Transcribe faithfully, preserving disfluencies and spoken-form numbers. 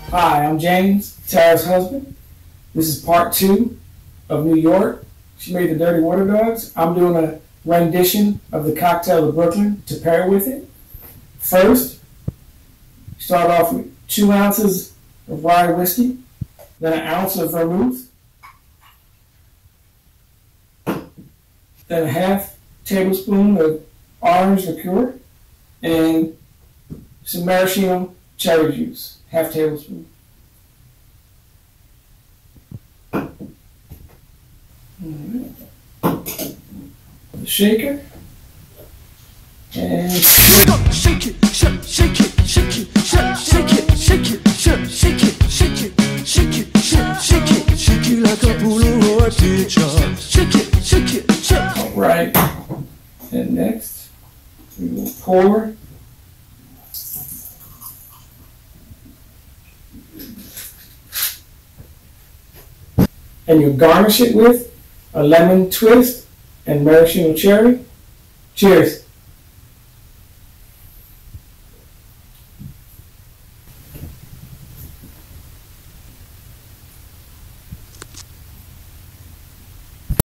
Hi, I'm James, Tara's husband. This is part two of New York. She made the Dirty Water Dogs. I'm doing a rendition of the cocktail The Brooklyn to pair with it. First, start off with two ounces of Rye Whiskey, then an ounce of vermouth, then a half tablespoon of orange liqueur, and some maraschino cherry juice, half tablespoon. Right. The shaker. And shake it, shake, shake it, shake it, shake, shake it, shake it, shake, shake it, shake it, shake it, shake, shake it, shake it like a pool or a teacher. Shake it, shake it, shake. All right. And next, we will pour. And you garnish it with a lemon twist and maraschino cherry. Cheers.